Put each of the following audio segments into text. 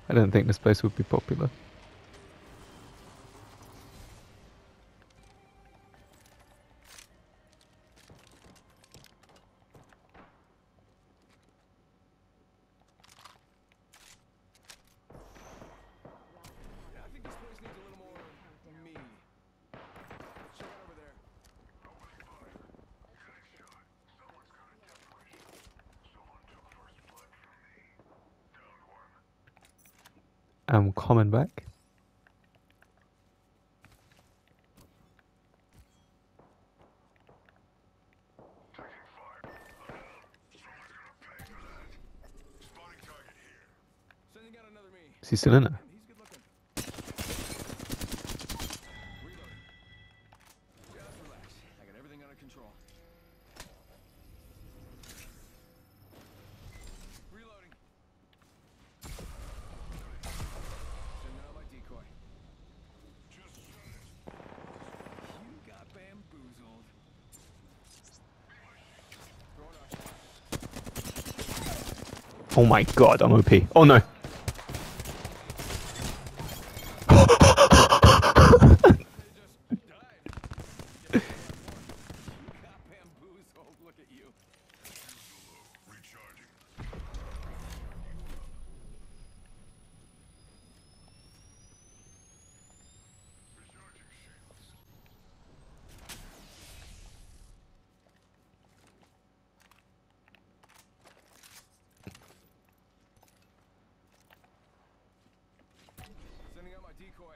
I don't think this place would be popular. Yeah, I think this place needs a little more me. Check it over there. I'm coming back. Sending out another me. Is he still in there? Damn, he's good looking. Reloading. Just relax. I got everything under control. Reloading. Sending out my decoy. You got bamboozled. Throwing out. Oh my god, I'm OP. Oh no! Just died. You got bamboozled. Look at you. Recharging. Sending out my decoy.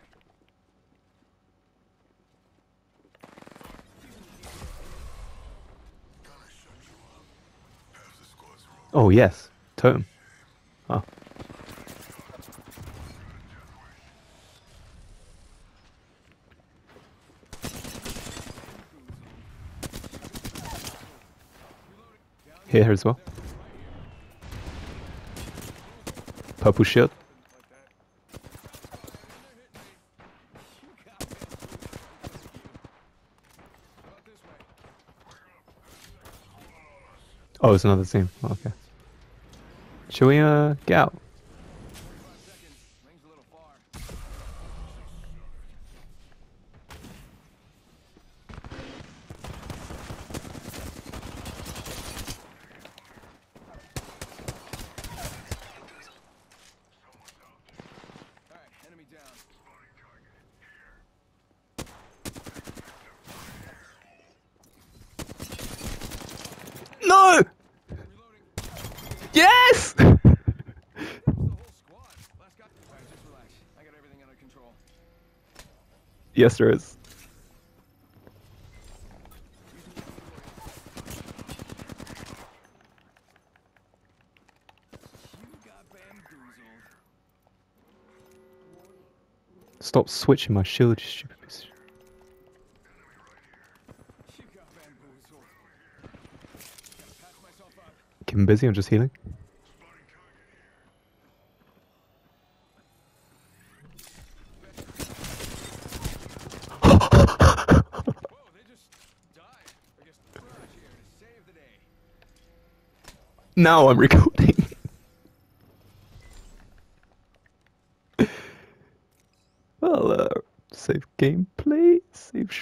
Oh yes, totem. Oh. Here as well. Purple shield. Oh, it's another team. Oh, okay. Shall we get out? Rings a little far. Alright, enemy down. No! Reloading. Yes! The whole squad. Last guy. Alright, just relax. I got everything under control. Yes, there is. You got bamboozled. Stop switching my shield, you stupid piece of shit. You got bamboozled. Gotta patch myself up. Keep him busy, I'm just healing. Whoa, they just died. I guess Mirage here to save the day. Now I'm recording. Well, save gameplay, save